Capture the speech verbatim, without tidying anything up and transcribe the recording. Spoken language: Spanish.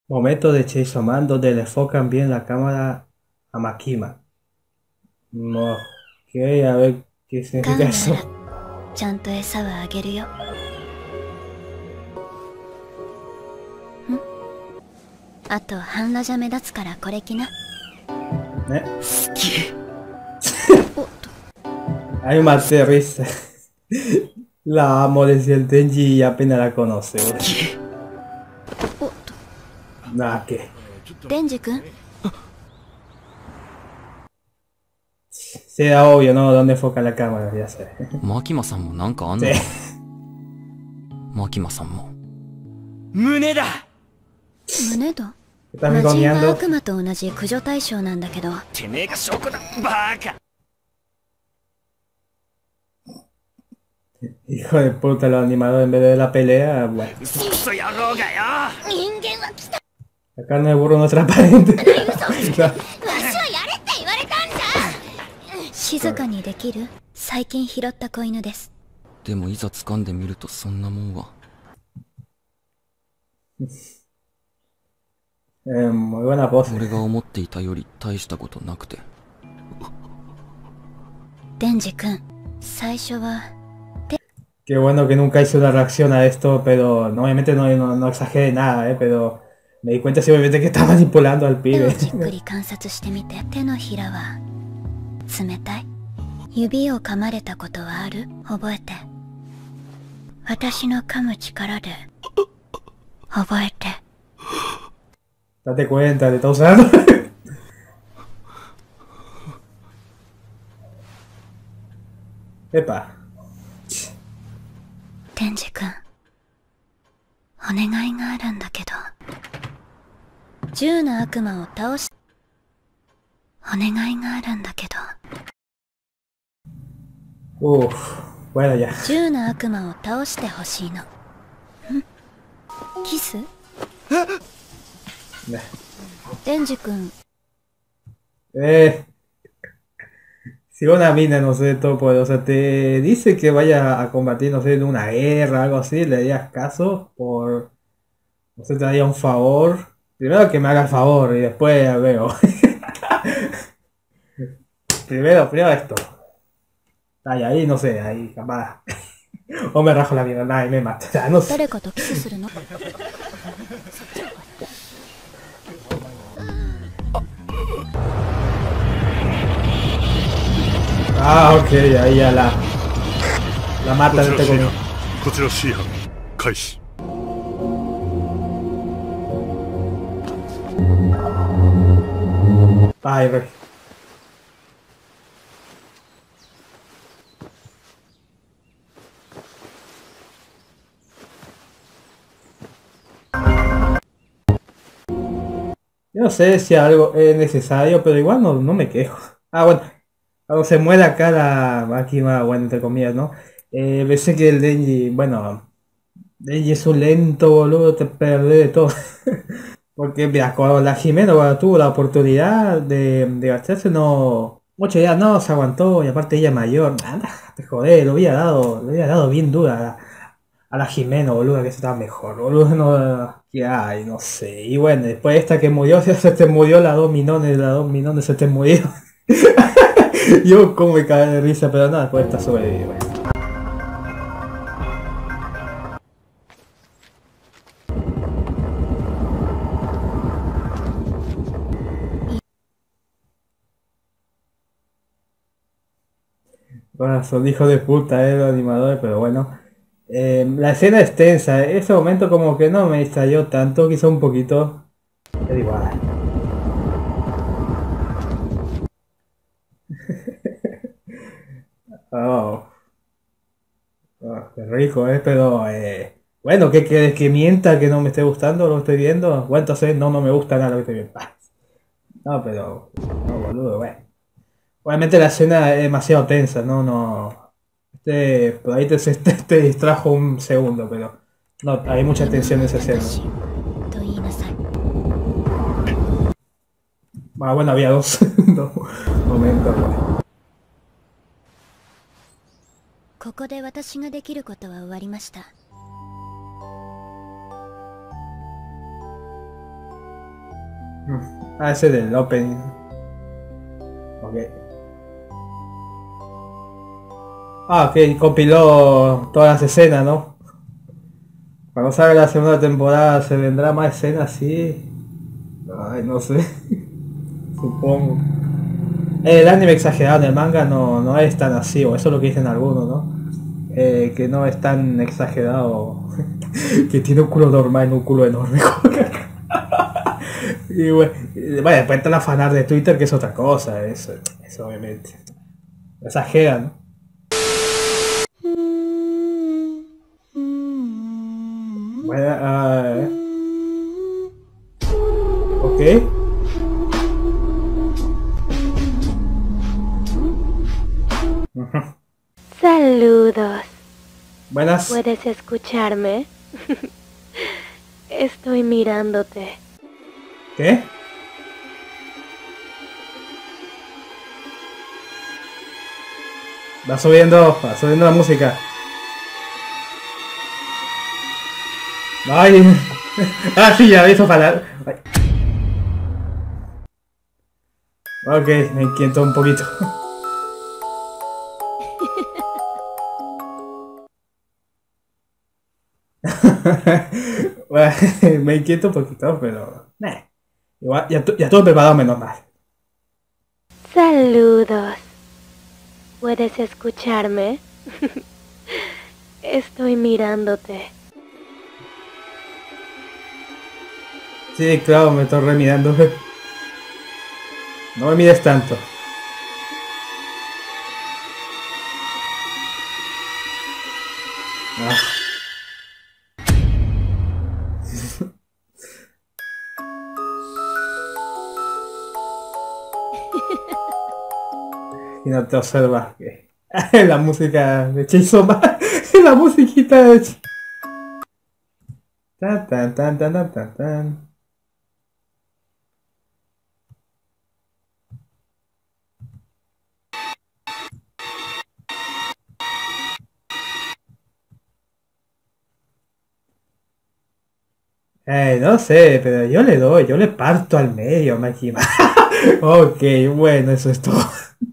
Momento de Chainsaw Man donde le enfocan bien la cámara a Makima. No, ok, a ver qué 飼 significa うなら eso. ちゃんと餌はあげるよ。んあと半裸じゃ目立つからこれ着な。 ¿Eh? 好き。おっと。 A mí me hace risa. La amo desde el Denji y apenas la conoce. 好き。おっと。 Nada que. デンジ君。 Sea obvio, ¿no? ¿Dónde enfoca la cámara? Ya sé. マキマさんもなんかあんの Sí. かマキマさんも胸だ。 胸だ。 Está 魔人は migoneando. 悪魔と同じ駆除対象なんだけど。 てめえが証拠だ。バーカ。 Hijo de puta, los animadores en vez de la pelea, bueno. クソ野郎がよ。 人間は来た。 La carne de burro no es transparente. わしはやれって言われたんだ。静かにできる？最近拾った子犬です。 でもいざ掴んでみるとそんなもんは eh, muy buena pose. 俺が思っていたより大したことなくてデンジ君、最初は Qué bueno que nunca hice una reacción a esto, pero no, obviamente no, no, no exageré nada, ¿eh? Pero me di cuenta simplemente que está manipulando al 手を pibe. じっくり観察してみて。手のひらは冷たい。指を噛まれたことはある？覚えて。私の噛む力で覚えて。 Date cuenta, te está usando. エパ。 デンジ君、お願いがあるんだけど。銃の悪魔を倒し、お願いがあるんだけど。 Uff, bueno ya. 銃の悪魔を倒してほしいの。ん？キス？ Ya. デンジ君、 Eh, si una mina, no sé, todo o sea, te dice que vaya a combatir, no sé, en una guerra, algo así, le harías caso por, no sé, te haría un favor. Primero que me haga el favor y después ya veo. primero, primero esto. Ay, ahí, no sé, ahí, capaz. O me rajo la mierda, nada, y me mata, no sé. 誰かとキスするの？ Ah, ok, ahí ya la, la こ mata ち de ら este シー coño. ハンこちらシーハン開始 Ay, re. Yo no sé si algo es necesario, pero igual no, no me quejo. Ah, bueno, cuando se muere acá la aquí va, bueno, entre comillas, ¿no? Eh, pensé que el Denji, bueno, Denji es un lento, boludo, te perdés de todo. Porque, mira, cuando la Jimena cuando tuvo la oportunidad de, de gastarse, no. Mucho ya no se aguantó, y aparte ella es mayor. Anda, te joder, lo había dado, lo había dado bien dura a la, a la Jimena, boludo, que estaba mejor, boludo, no. Que hay, no sé. Y bueno, después esta que murió, se te murió la dos minones, la dos minones se te murió. Yo como me cagué de risa, pero nada, después esta sobrevive. Bueno, son hijos de puta, eh, los animadores, pero bueno. Eh, la escena es tensa, eh, ese momento como que no me estalló tanto, quizá un poquito. Pero igual. Oh, oh, qué rico, eh, pero eh, bueno, ¿qué quieres que mienta que no me esté gustando lo que estoy viendo? Bueno, entonces no, no me gusta nada lo que estoy viendo. Ah, no, pero, no, boludo, bueno. Obviamente la escena es demasiado tensa, no, no. Este, por ahí te, te, te distrajo un segundo, pero no, hay mucha tensión en esa escena. と言いなさい。 Ah, bueno, había dos, dos momentos. Bueno. ここで私ができることは終わりました。 Ah, ese del opening. Ok. Ah, ok, compiló todas las escenas, ¿no? Cuando salga la segunda temporada se vendrá más escenas, sí. Ay, no sé. Supongo. El anime exagerado en el manga no, no es tan así, o eso es lo que dicen algunos, ¿no? Eh, que no es tan exagerado. Que tiene un culo normal en un culo enorme. Y bueno, y, bueno, después está la fanart de Twitter, que es otra cosa, eso, eso obviamente. Exageran, ¿no? Bueno, ah, ok. Ujú. Saludos. Buenas. ¿Puedes escucharme? Estoy mirándote. ¿Qué? Va subiendo, va subiendo la música. Ay. Ah, sí, ya hizo falar. Ay. Ok, me inquieto un poquito. Bueno, me inquieto un poquito, pero... Nah. Igual, ya, tu- ya todo preparado menos mal. Saludos. ¿Puedes escucharme? Estoy mirándote. Sí, claro, me estoy remirando. No me mires tanto. Ah. Y no te observas que la música de Chainsaw Man, la musiquita de Ch- tan tan tan tan tan tan tan. Eh, no sé, pero yo le doy, yo le parto al medio, Makima. Ok, bueno, eso es todo.